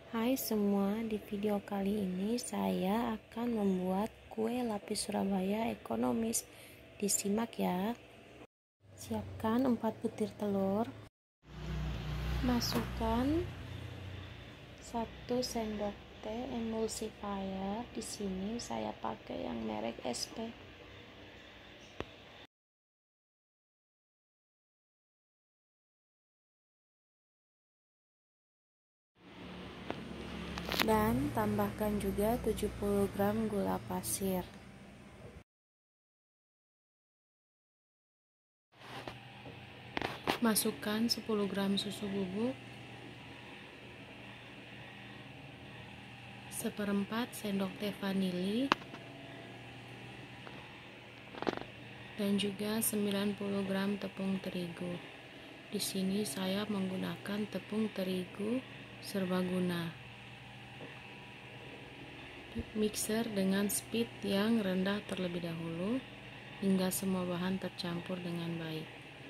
Hai semua, di video kali ini saya akan membuat kue lapis Surabaya ekonomis. Disimak ya. Siapkan 4 butir telur. Masukkan 1 sendok teh emulsifier. Di sini saya pakai yang merek SP. Dan tambahkan juga 70 gram gula pasir. Masukkan 10 gram susu bubuk, 1/4 sendok teh vanili, dan juga 90 gram tepung terigu. Di sini saya menggunakan tepung terigu serbaguna. Mixer dengan speed yang rendah terlebih dahulu hingga semua bahan tercampur dengan baik.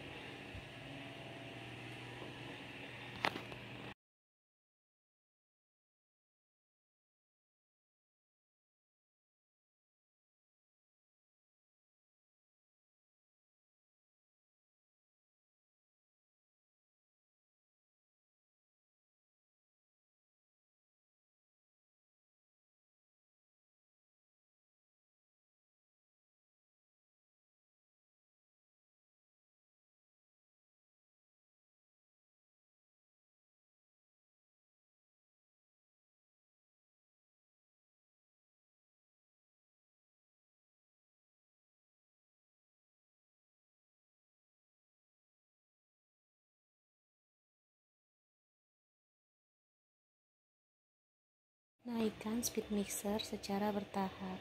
Naikkan speed mixer secara bertahap.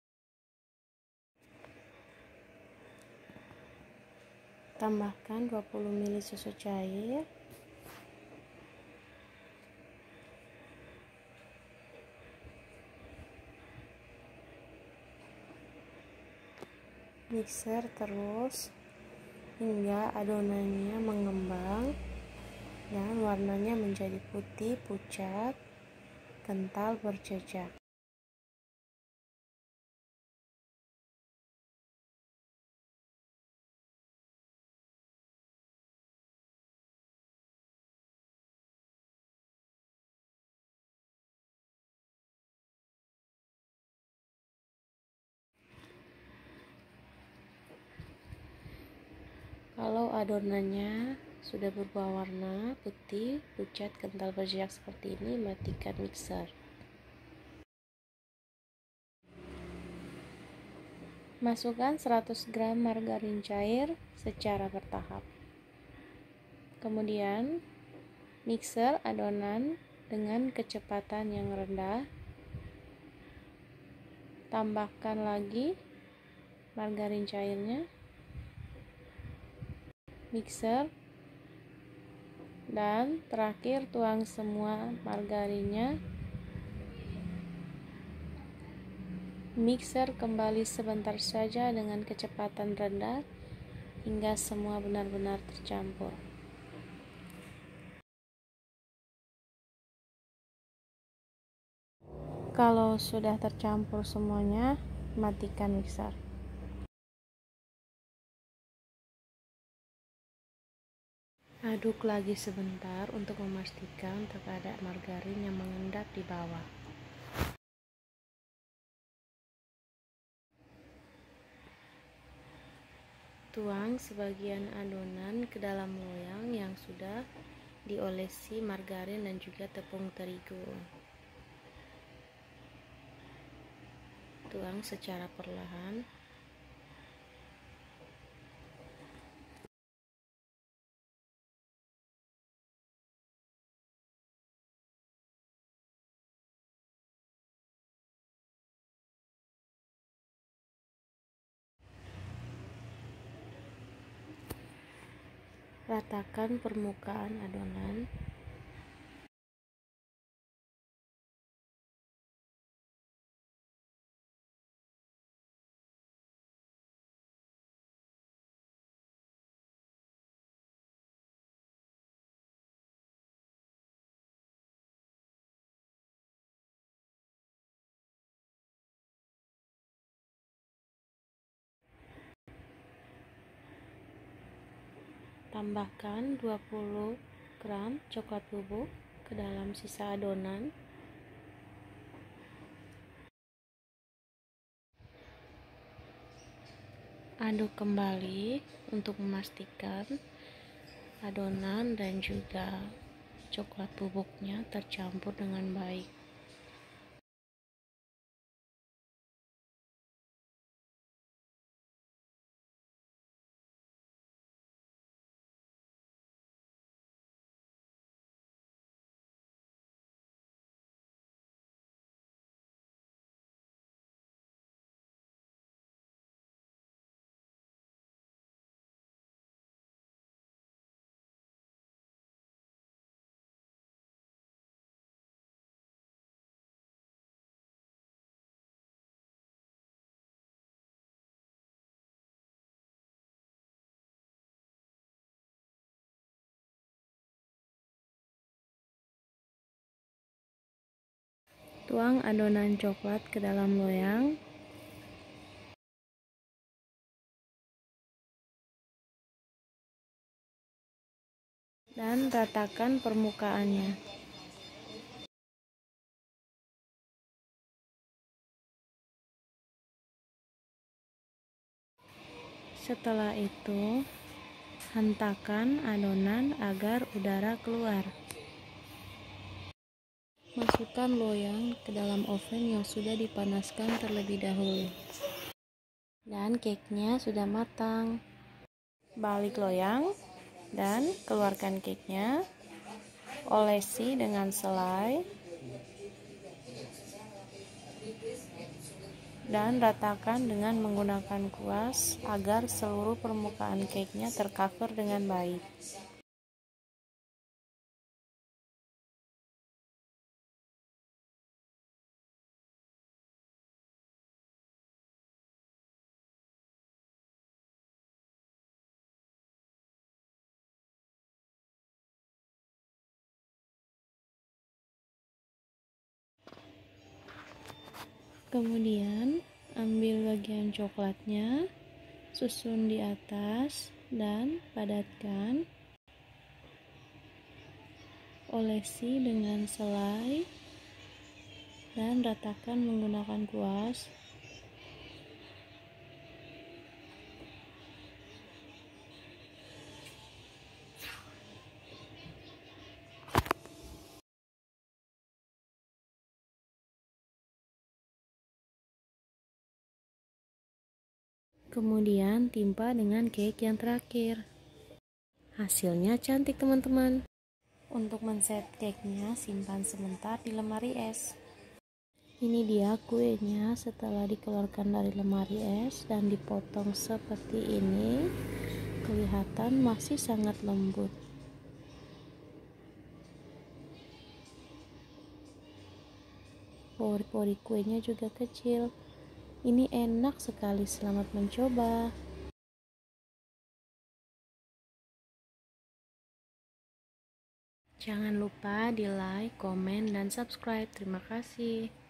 Tambahkan 20 ml susu cair. Mixer terus hingga adonannya mengembang dan warnanya menjadi putih pucat, kental berjejak. Kalau adonannya sudah berubah warna putih, pucat, kental berjejak seperti ini, matikan mixer. Masukkan 100 gram margarin cair secara bertahap. Kemudian, mixer adonan dengan kecepatan yang rendah. Tambahkan lagi margarin cairnya. Mixer, dan terakhir tuang semua margarinnya. Mixer kembali sebentar saja dengan kecepatan rendah hingga semua benar-benar tercampur. Kalau sudah tercampur semuanya, matikan mixer. Aduk lagi sebentar untuk memastikan tak ada margarin yang mengendap di bawah. Tuang sebagian adonan ke dalam loyang yang sudah diolesi margarin dan juga tepung terigu. Tuang secara perlahan. Ratakan permukaan adonan. Tambahkan 20 gram coklat bubuk ke dalam sisa adonan. Aduk kembali untuk memastikan adonan dan juga coklat bubuknya tercampur dengan baik. Tuang adonan coklat ke dalam loyang. Dan ratakan permukaannya. Setelah itu, hentakan adonan agar udara keluar. Masukkan loyang ke dalam oven yang sudah dipanaskan terlebih dahulu. Dan cake-nya sudah matang. Balik loyang dan keluarkan cake-nya. Olesi dengan selai dan ratakan dengan menggunakan kuas agar seluruh permukaan cake-nya tercover dengan baik. Kemudian ambil bagian coklatnya, susun di atas dan padatkan. Olesi dengan selai dan ratakan menggunakan kuas. Kemudian timpa dengan cake yang terakhir. Hasilnya cantik teman-teman. Untuk men-set cake-nya simpan sebentar di lemari es. Ini dia kuenya setelah dikeluarkan dari lemari es dan dipotong seperti ini. Kelihatan masih sangat lembut. Pori-pori kuenya juga kecil. Ini enak sekali, selamat mencoba. Jangan lupa di like, komen, dan subscribe. Terima kasih.